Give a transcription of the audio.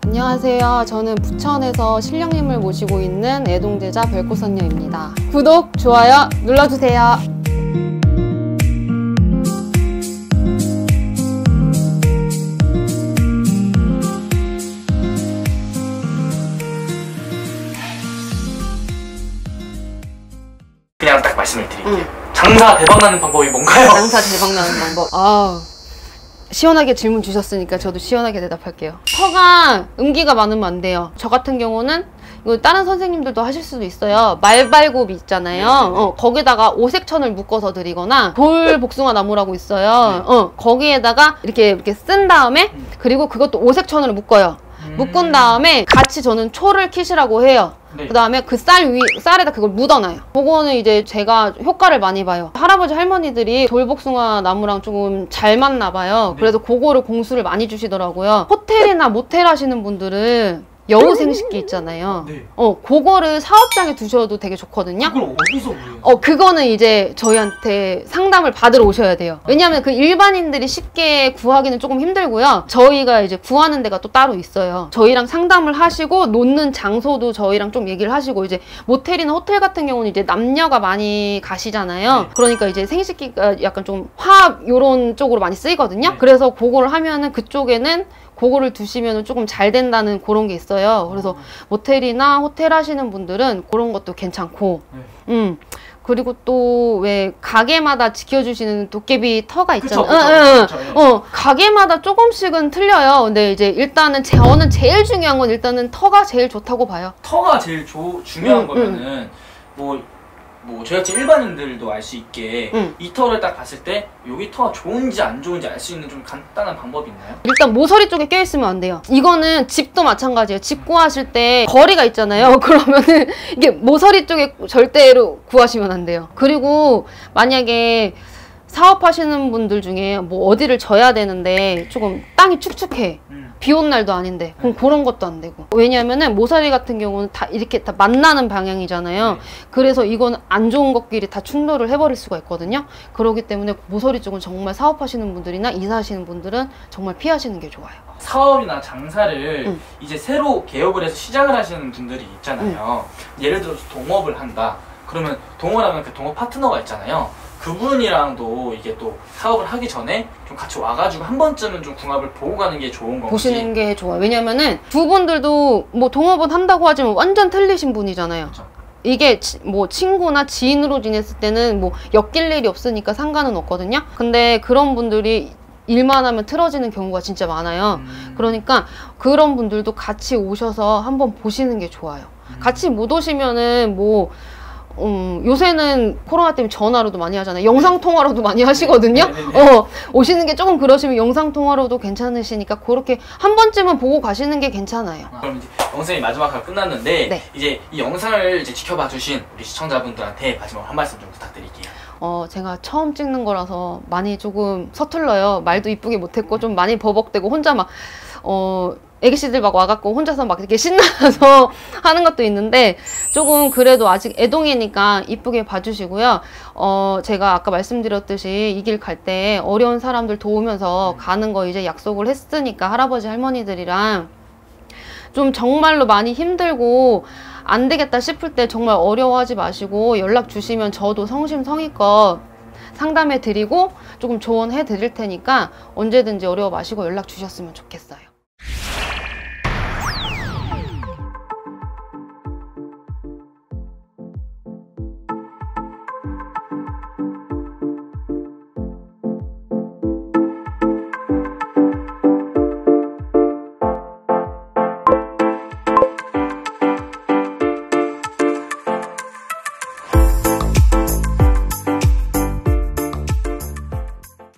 안녕하세요. 저는 부천에서 신령님을 모시고 있는 애동제자 별꽃선녀입니다. 구독, 좋아요 눌러주세요. 그냥 딱 말씀을 드릴게요. 장사 대박나는 방법이 뭔가요? 장사 대박나는 방법. 시원하게 질문 주셨으니까 저도 시원하게 대답할게요. 턱가 음기가 많으면 안 돼요. 저 같은 경우는 이거 다른 선생님들도 하실 수도 있어요. 말발굽이 있잖아요. 거기다가 오색천을 묶어서 드리거나 돌복숭아 나무라고 있어요. 거기에다가 이렇게 쓴 다음에 그리고 그것도 오색천으로 묶어요. 묶은 다음에 같이 저는 초를 키시라고 해요. 그 다음에 그 쌀에다 그걸 묻어놔요. 그거는 이제 제가 효과를 많이 봐요. 할아버지 할머니들이 돌복숭아 나무랑 조금 잘 맞나 봐요. 그래서 그거를 공수를 많이 주시더라고요. 호텔이나 모텔 하시는 분들은 여우 생식기 있잖아요. 그거를 사업장에 두셔도 되게 좋거든요. 그걸 어디서 구해요? 그거는 이제 저희한테 상담을 받으러 오셔야 돼요. 왜냐하면 그 일반인들이 쉽게 구하기는 조금 힘들고요. 저희가 이제 구하는 데가 또 따로 있어요. 저희랑 상담을 하시고 놓는 장소도 저희랑 좀 얘기를 하시고, 이제 모텔이나 호텔 같은 경우는 이제 남녀가 많이 가시잖아요. 그러니까 이제 생식기가 약간 좀 화합 요런 쪽으로 많이 쓰이거든요. 그래서 그거를 하면은 그쪽에는 그거를 두시면 조금 잘 된다는 그런 게 있어요. 그래서 모텔이나 호텔 하시는 분들은 그런 것도 괜찮고, 그리고 또 왜 가게마다 지켜주시는 도깨비 터가 있잖아요. 가게마다 조금씩은 틀려요. 근데 이제 일단은 저는 제일 중요한 건 일단은 터가 제일 좋다고 봐요. 터가 제일 중요한 거면은 뭐 저희같이 일반인들도 알 수 있게 이 터를 딱 봤을 때 여기 터가 좋은지 안 좋은지 알 수 있는 좀 간단한 방법이 있나요? 일단 모서리 쪽에 껴있으면 안 돼요. 이거는 집도 마찬가지예요. 집 구하실 때 거리가 있잖아요. 그러면은 이게 모서리 쪽에 절대로 구하시면 안 돼요. 그리고 만약에 사업하시는 분들 중에 뭐 어디를 져야 되는데 조금 땅이 축축해. 비 온 날도 아닌데 그럼 그런 것도 안 되고. 왜냐면은 모서리 같은 경우는 다 이렇게 다 만나는 방향이잖아요. 그래서 이건 안 좋은 것끼리 다 충돌을 해버릴 수가 있거든요. 그렇기 때문에 모서리 쪽은 정말 사업하시는 분들이나 이사하시는 분들은 정말 피하시는 게 좋아요. 사업이나 장사를 이제 새로 개업을 해서 시작을 하시는 분들이 있잖아요. 예를 들어서 동업을 한다. 그러면 동업을 하면 그 동업 파트너가 있잖아요. 그분이랑도 이게 또 사업을 하기 전에 좀 같이 와가지고 한 번쯤은 좀 궁합을 보고 가는 게 좋은 건지. 보시는 게 좋아요. 왜냐면은 두 분들도 뭐 동업은 한다고 하지만 완전 틀리신 분이잖아요. 그쵸. 이게 뭐 친구나 지인으로 지냈을 때는 뭐 엮일 일이 없으니까 상관은 없거든요. 근데 그런 분들이 일만 하면 틀어지는 경우가 진짜 많아요. 그러니까 그런 분들도 같이 오셔서 한번 보시는 게 좋아요. 같이 못 오시면은 뭐 요새는 코로나 때문에 전화로도 많이 하잖아요. 영상통화로도 많이 하시거든요. 오시는 게 조금 그러시면 영상통화로도 괜찮으시니까 그렇게 한 번쯤은 보고 가시는 게 괜찮아요. 그럼 이제 영상이 마지막으로 끝났는데 이제 이 영상을 이제 지켜봐 주신 우리 시청자분들한테 마지막으로 한 말씀 좀 부탁드릴게요. 제가 처음 찍는 거라서 많이 조금 서툴러요. 말도 이쁘게 못했고 좀 많이 버벅대고 혼자 막 애기씨들 막 와갖고 혼자서 막 이렇게 신나서 하는 것도 있는데, 조금 그래도 아직 애동이니까 이쁘게 봐주시고요. 제가 아까 말씀드렸듯이 이 길 갈 때 어려운 사람들 도우면서 가는 거 이제 약속을 했으니까 할아버지 할머니들이랑 좀 정말로 많이 힘들고 안 되겠다 싶을 때 정말 어려워하지 마시고 연락 주시면 저도 성심성의껏 상담해 드리고 조금 조언해 드릴 테니까 언제든지 어려워 마시고 연락 주셨으면 좋겠어요.